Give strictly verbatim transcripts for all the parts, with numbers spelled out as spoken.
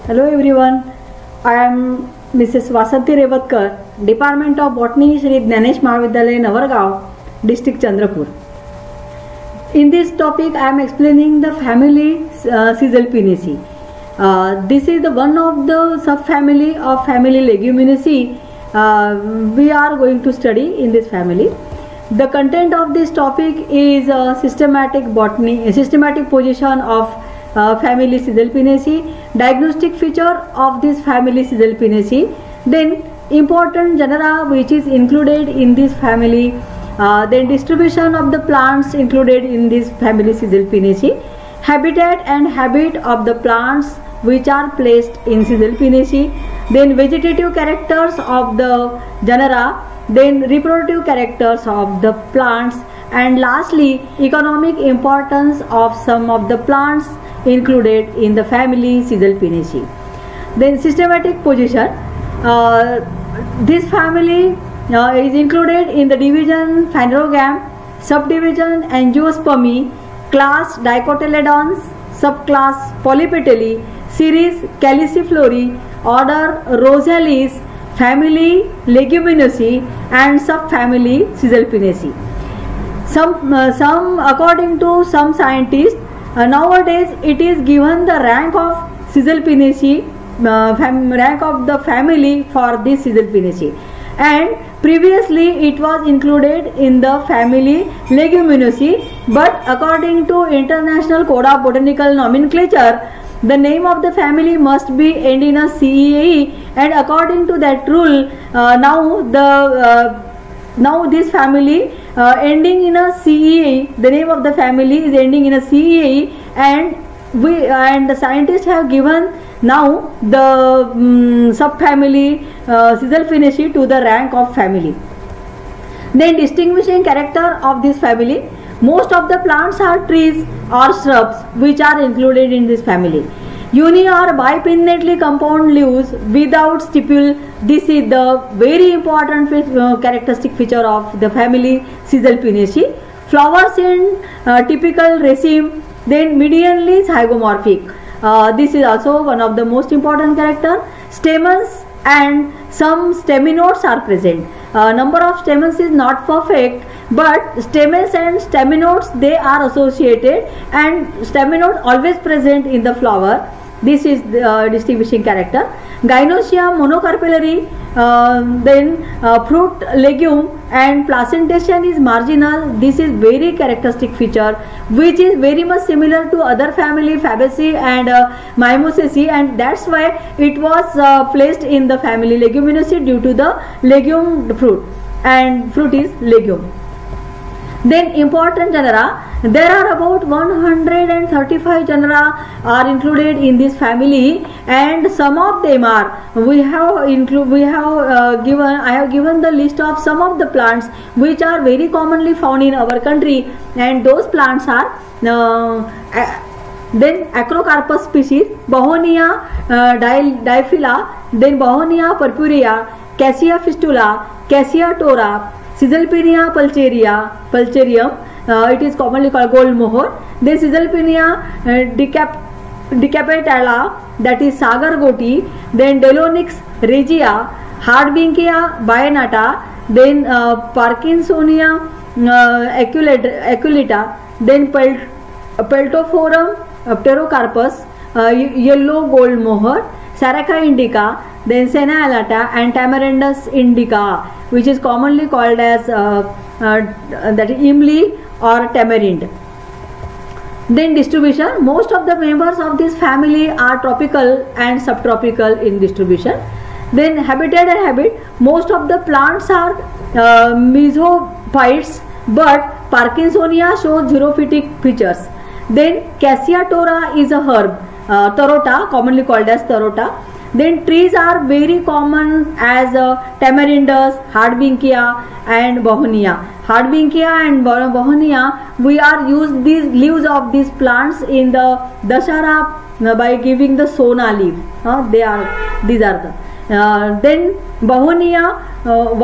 Hello everyone, I am Missus Vasanti Revatkar, Department of Botany, Shri Gnanesh Mahavidyalaya, Navargaon, District Chandrapur. In this topic, I am explaining the family uh, Caesalpinaceae. Uh, this is the one of the subfamily of family Leguminosae. Uh, we are going to study in this family. The content of this topic is a systematic botany, a systematic position of uh, family Caesalpinaceae, diagnostic feature of this family Caesalpinaceae, then important genera which is included in this family, uh, then distribution of the plants included in this family Caesalpinaceae, habitat and habit of the plants which are placed in Caesalpinaceae, then vegetative characters of the genera, then reproductive characters of the plants, and lastly economic importance of some of the plants included in the family Caesalpinaceae. Then systematic position, uh, this family uh, is included in the division Phanerogam, subdivision Angiospermae, class Dicotyledons, subclass Polypetalae, series Caliciflorae, order Rosales, family Leguminosae, and subfamily Caesalpinaceae. Some, uh, some according to some scientists, uh, nowadays it is given the rank of Caesalpinaceae, uh, fam rank of the family for this Caesalpinaceae, and previously it was included in the family Leguminosae, but according to International Code of Botanical Nomenclature, the name of the family must be end in a C E A E, and according to that rule, uh, now the uh, now this family uh, ending in a C E A E, the name of the family is ending in a C E A E, and we uh, and the scientists have given now the um, subfamily uh, Caesalpinaceae to the rank of family. Then distinguishing character of this family. Most of the plants are trees or shrubs which are included in this family. Uni or bipinnately compound leaves without stipule. This is the very important uh, characteristic feature of the family Caesalpinaceae. Flowers in uh, typical raceme, then medianly zygomorphic. Uh, this is also one of the most important character. Stamens and some staminodes are present. Uh, number of stamens is not perfect, but stamens and staminodes, they are associated, and staminode always present in the flower. This is the uh, distinguishing character. Gynoecium monocarpellary, uh, then uh, fruit legume, and placentation is marginal. This is very characteristic feature which is very much similar to other family Fabaceae and uh, Mimosaceae, and that's why it was uh, placed in the family Leguminosae due to the legume fruit, and fruit is legume. Then important genera, there are about one hundred thirty-five genera are included in this family, and some of them are we have include we have uh, given I have given the list of some of the plants which are very commonly found in our country, and those plants are uh, then Acrocarpus species, Begonia uh, diphylla, then Begonia purpurea, Cassia fistula, Cassia tora, Caesalpinia pulcheria, pulcherium, uh, it is commonly called gold mohor. Then Caesalpinia uh, decap, decapitata, that is sagar goti. Then Delonix regia, Hardwinkia bayanata. Then uh, Parkinsonia uh, aculeata. Then Pel Peltophorum uh, pterocarpus, uh, yellow gold mohor. Saraca indica, then Senna alata, and Tamarindus indica, which is commonly called as uh, uh, that is imli or tamarind. Then distribution, most of the members of this family are tropical and subtropical in distribution. Then habitat and habit, most of the plants are uh, mesophytes, but Parkinsonia shows xerophytic features. Then Cassia tora is a herb, uh, tarota, commonly called as tarota. Then trees are very common as uh, Tamarindus, Hardwinkia, and Begonia. Hardwinkia and Begonia, we are used these leaves of these plants in the Dashara uh, by giving the Sona leaf. Uh, they are these are the. Uh, then Begonia uh,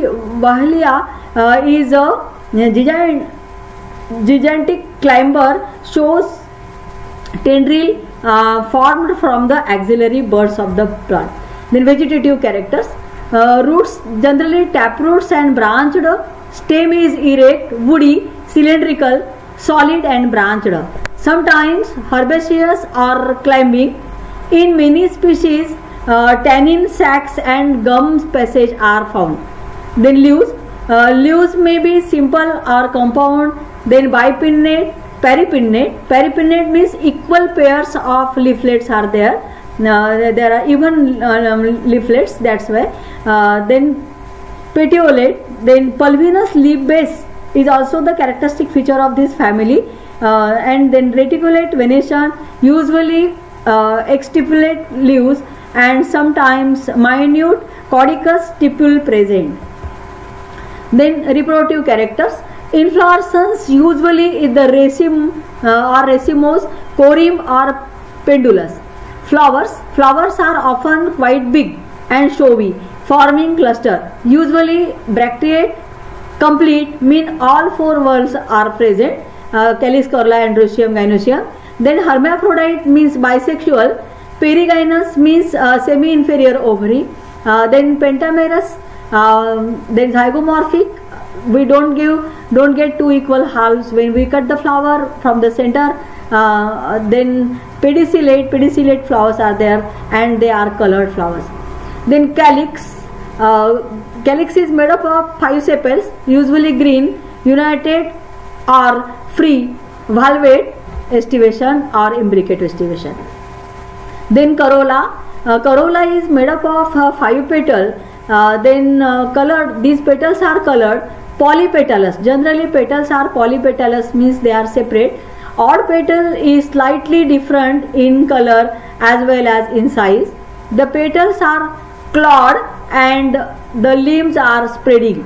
Wahlia uh, is a gigantic gigantic climber, shows tendril uh, formed from the axillary buds of the plant. Then vegetative characters. Uh, roots generally taproots and branched. Stem is erect, woody, cylindrical, solid and branched. Sometimes herbaceous or climbing. In many species, uh, tannin sacs and gum passage are found. Then leaves. Uh, leaves may be simple or compound. Then bipinnate, peripinnate. Peripinnate means equal pairs of leaflets are there. Uh, there are even uh, leaflets, that's why. Uh, then petiolate. Then pulvinous leaf base is also the characteristic feature of this family. Uh, and then reticulate venation, usually uh, exstipulate leaves and sometimes minute caudicous stipule present. Then reproductive characters. Inflorescence usually is the raceme uh, or racemose, corymb or pendulous. Flowers. Flowers are often quite big and showy, forming cluster. Usually bracteate, complete, mean all four whorls are present. Uh, Calyx, corolla, androecium, gynoecium. Then hermaphrodite means bisexual. Perigynous means uh, semi-inferior ovary. Uh, then pentamerous. Uh, then zygomorphic. We don't give, don't get two equal halves when we cut the flower from the center. Uh, then pedicellate, pedicellate flowers are there and they are colored flowers. Then calyx. Uh, calyx is made up of five sepals, usually green, united or free, valvate estivation or imbricate estivation. Then corolla. Uh, corolla is made up of uh, five petals. Uh, then uh, colored, these petals are colored, polypetalous. Generally petals are polypetalous, means they are separate. Odd petal is slightly different in color as well as in size. The petals are clawed and the limbs are spreading.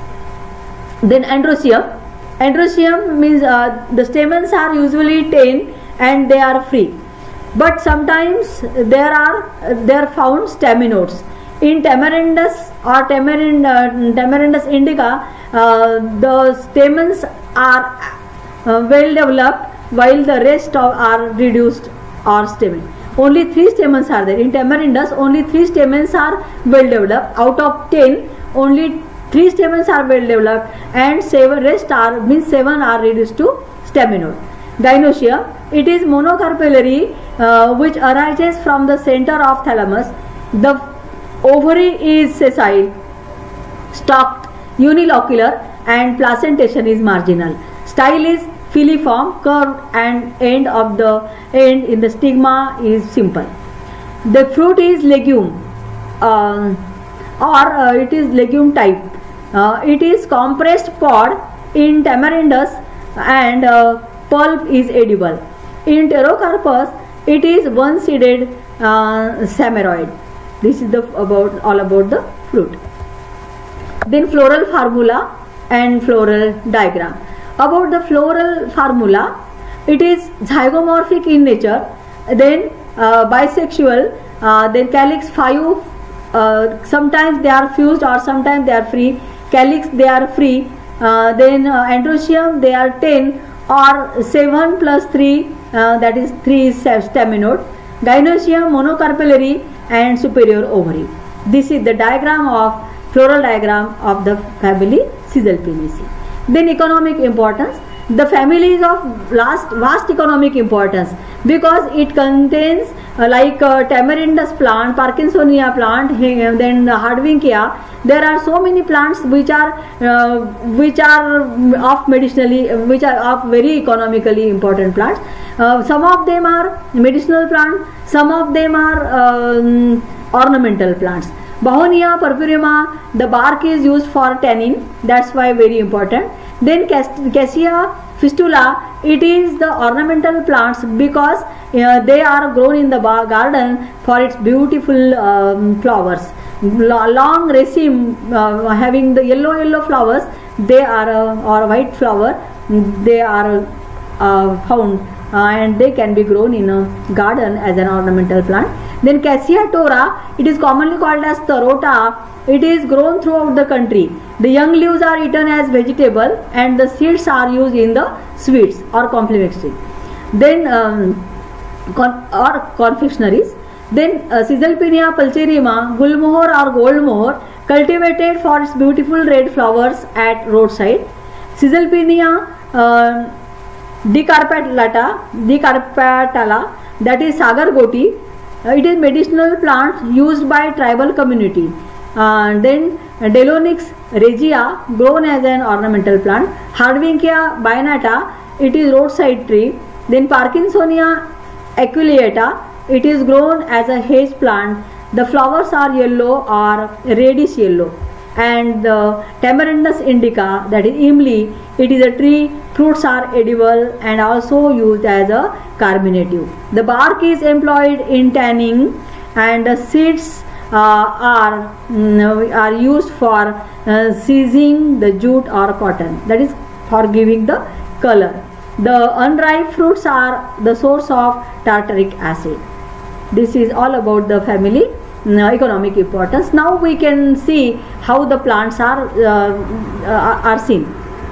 Then androecium. Androecium means uh, the stamens are usually ten and they are free. But sometimes there are they are found staminodes. In Tamarindus or Tamarind, uh, Tamarindus indica, uh, the stamens are uh, well developed while the rest of are reduced or stamen. Only three stamens are there. In Tamarindus, only three stamens are well developed. Out of ten, only three stamens are well developed, and seven rest are means seven are reduced to staminode. Gynoecium. It is monocarpellary, uh, which arises from the center of thalamus. The ovary is sessile, stalked, unilocular, and placentation is marginal. Style is filiform, curved, and end of the end in the stigma is simple. The fruit is legume, um, or uh, it is legume type. Uh, it is compressed pod in Tamarindus, and uh, pulp is edible. In Pterocarpus, it is one-seeded uh, samaroid. This is the about all about the fruit. Then floral formula and floral diagram. About the floral formula, it is zygomorphic in nature, then uh, bisexual, uh, then calyx five, uh, sometimes they are fused or sometimes they are free. Calyx they are free, uh, then uh, androecium they are ten or seven plus three, uh, that is three is staminode. Gynoecium monocarpellary and superior ovary. This is the diagram of floral diagram of the family Caesalpinaceae. Then economic importance. The family is of vast, vast economic importance because it contains uh, like uh, Tamarindus plant, Parkinsonia plant, then Hardwickia. There are so many plants which are uh, which are of medicinally, which are of very economically important plants. Uh, some of them are medicinal plants, some of them are um, ornamental plants. Begonia purpurima, the bark is used for tannin, that's why very important. Then Cassia fistula, it is the ornamental plants because uh, they are grown in the garden for its beautiful um, flowers. Long raceme uh, having the yellow yellow flowers, they are uh, or white flower, they are uh, found uh, and they can be grown in a garden as an ornamental plant. Then Cassia tora, it is commonly called as tarota. It is grown throughout the country. The young leaves are eaten as vegetable and the seeds are used in the sweets or complementary. Then um, con- or confectionaries. Then uh, Caesalpinia pulcherrima, gulmohar or gold mohor, cultivated for its beautiful red flowers at roadside. Caesalpinia uh, decarpatata, decarpatala, that is sagar goti. Uh, it is medicinal plant used by tribal community. Uh, then Delonix regia, grown as an ornamental plant. Hardwinkia bainata, it is roadside tree. Then Parkinsonia aculeata, it is grown as a hedge plant. The flowers are yellow or reddish yellow. And the Tamarindus indica, that is imli, it is a tree. Fruits are edible and also used as a carminative. The bark is employed in tanning, and the seeds uh, are mm, are used for uh, seizing the jute or cotton, that is for giving the color. The unripe fruits are the source of tartaric acid. This is all about the family uh, economic importance. Now we can see how the plants are uh, uh, are seen.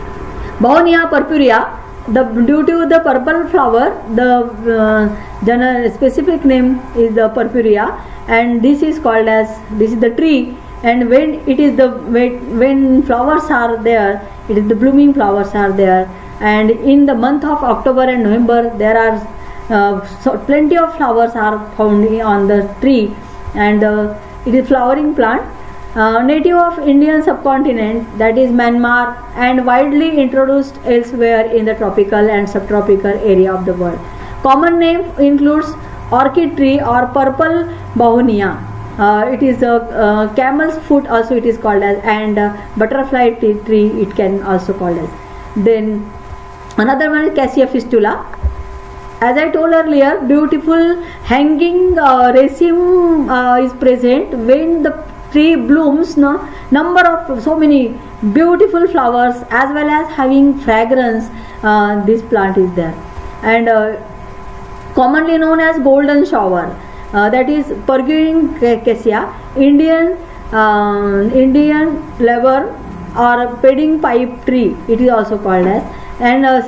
Begonia purpurea, the due to the purple flower, the uh, general specific name is the purpurea, and this is called as, this is the tree, and when it is the when, when flowers are there, it is the blooming flowers are there, and in the month of October and November there are uh, so plenty of flowers are found on the tree, and uh, it is flowering plant. Uh, native of Indian subcontinent, that is Myanmar, and widely introduced elsewhere in the tropical and subtropical area of the world. Common name includes orchid tree or purple begonia. Uh, it is a uh, camel's foot also it is called as, and uh, butterfly tree, tree it can also called as. Then another one is Cassia fistula. As I told earlier, beautiful hanging uh, raceme uh, is present when the tree blooms. No, number of so many beautiful flowers as well as having fragrance. Uh, this plant is there, and uh, commonly known as golden shower. Uh, that is Perguine cassia, Indian uh, Indian lever or pedding pipe tree. It is also called as, and uh,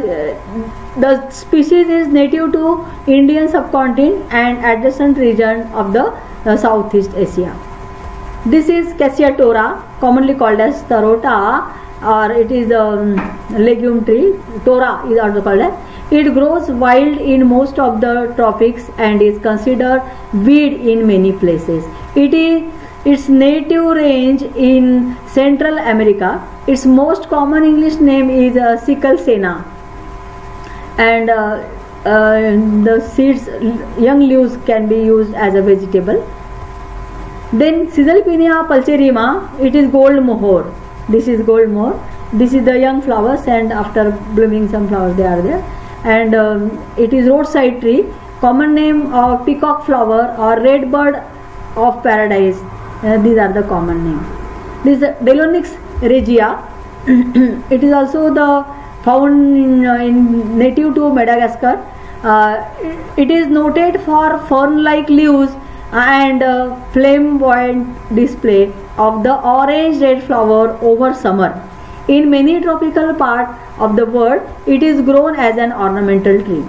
the species is native to Indian subcontinent and adjacent region of the uh, Southeast Asia. This is Cassia tora, commonly called as tarota, or it is a um, legume tree. Tora is also called as. It grows wild in most of the tropics and is considered weed in many places. It is its native range in Central America. Its most common English name is uh, sickle senna, and uh, uh, the seeds, young leaves can be used as a vegetable. Then Caesalpinia pulcherrima, it is gold mohor. This is gold mohor. This is the young flowers, and after blooming some flowers they are there. And um, it is roadside tree. Common name of peacock flower or red bird of paradise. Uh, these are the common names. This is Delonix regia. It is also the found in, uh, in native to Madagascar. Uh, it, it is noted for fern-like leaves and uh, flamboyant display of the orange red flower over summer. In many tropical parts of the world, it is grown as an ornamental tree.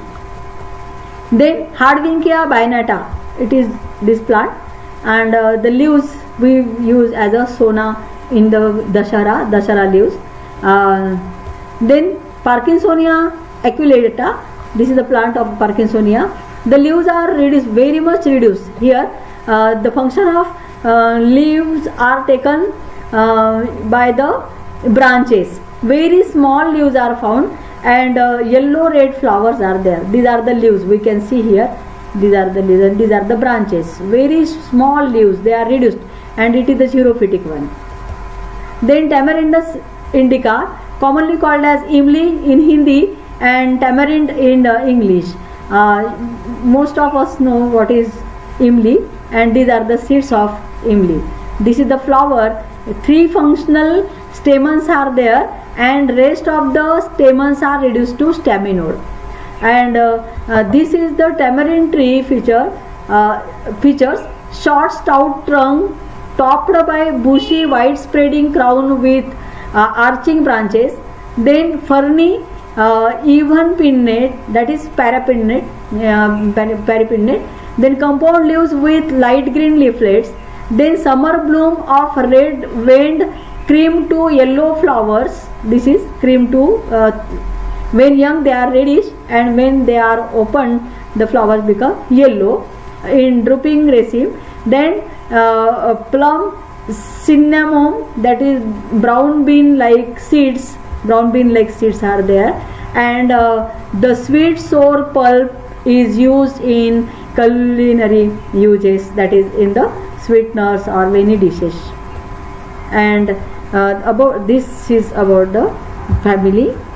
Then Hardwinkia bainata, it is this plant, and uh, the leaves we use as a sona in the Dashara, Dashara leaves. Uh, then Parkinsonia aculeata, this is the plant of Parkinsonia. The leaves are reduced, very much reduced. Here, uh, the function of uh, leaves are taken uh, by the branches. Very small leaves are found, and uh, yellow red flowers are there. These are the leaves we can see here. These are the leaves, and these are the branches. Very small leaves, they are reduced, and it is the xerophytic one. Then Tamarindus indica, commonly called as imli in Hindi and tamarind in uh, English. Uh, most of us know what is imli, and these are the seeds of imli. This is the flower. Three functional stamens are there, and rest of the stamens are reduced to staminode. And uh, uh, this is the tamarind tree feature. Uh, features short stout trunk topped by bushy wide spreading crown with uh, arching branches. Then ferny uh, even pinnate, that is parapinnate, uh, parapinnate. Then compound leaves with light green leaflets. Then summer bloom of red veined cream to yellow flowers. This is cream to, uh, when young they are reddish, and when they are opened the flowers become yellow in drooping raceme. Then uh, plum cinnamon, that is brown bean like seeds, brown bean like seeds are there. And uh, the sweet sour pulp is used in culinary uses, that is in the sweeteners or many dishes. And uh, about this is about the family